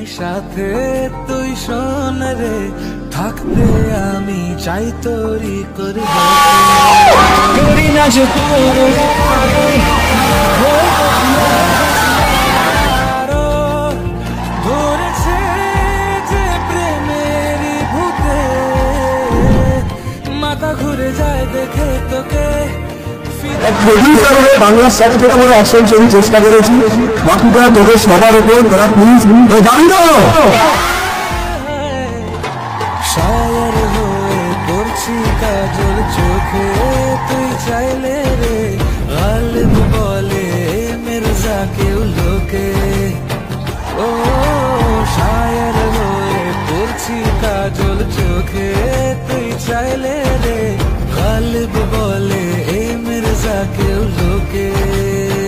সাথে তুই শোন রে, থাকতে আমি চাই তোরই করে করি না যে ধরেছে যে প্রেমের ভূতে, মাথা ঘুরে যায় দেখে তোকে। বাংলা সাথে থেকে আমরা অ্যাকশন ছবি চেষ্টা করেছি, বাকিটা তোদের সবার উপর তোরা প্লিজ জানি না। শায়ের হয়ে পড়ছি কাজল চোখে, তুই চাইলে রে গালিব বলে মির্জা কেউ লোকে। ও শায়ের হয়ে পড়ছি কাজল চোখে, তুই চাইলে রে গালিব বলে মির্জা কেউ লোকে।